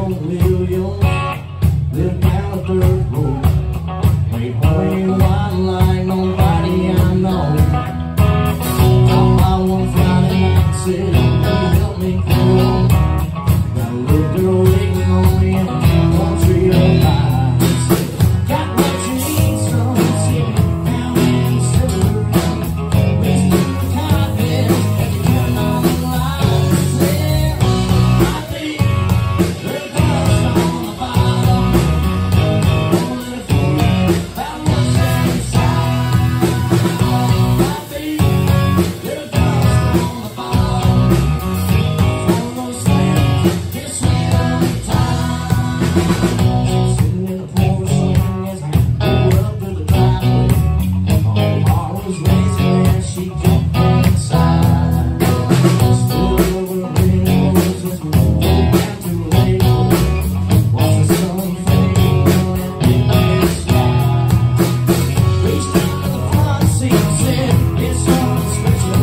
young, live young, live down the dirt road. Ain't playing white like nobody I know. I one Friday night said, "Will you help me through?" Got a little girl waiting on me and one tree of lights. Got what you need, son, sit down and sit around. Raise the coffee and turn on the lights. Yeah, I think we're close on the bottom. Don't let it fool you about what's inside. I think we're close on the bottom. All those things get sweet over time. Sitting in the porch looking as I pulled up to the driveway. My heart was racing as she jumped inside. Still over the rainbows as we go down to the lake. Watch the sun fade on that big red sky. Reached out to the front seat, said it's something special.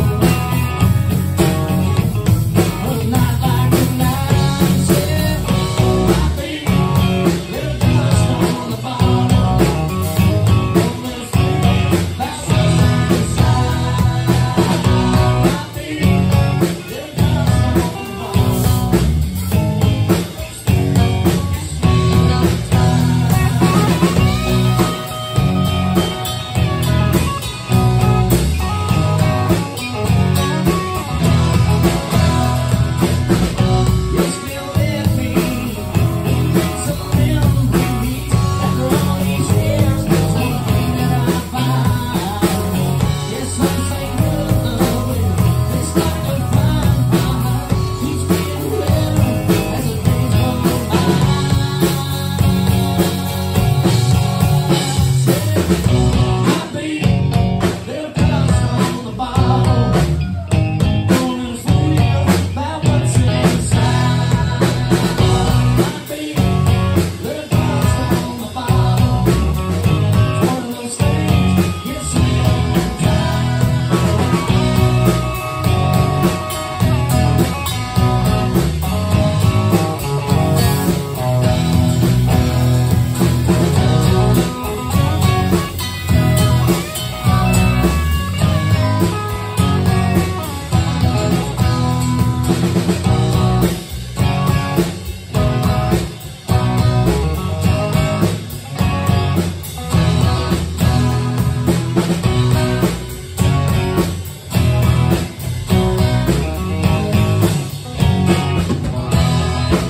A night like tonight, said I think we're just on the bottom. Don't let us think about what's inside. I think we're just on the bottom. You're still with me, some memories after all these years. There's one thing that I find. Yes, some say good love is stuck to find. My heart keeps getting better as the days go by. I think they're just on the bottom. Don't let us fool you about what's inside. I think they're just on the bottom. It's one of those things you see all the time.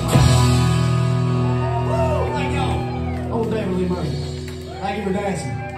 Thank y'all. Old David Lee Murray. Thank you for dancing.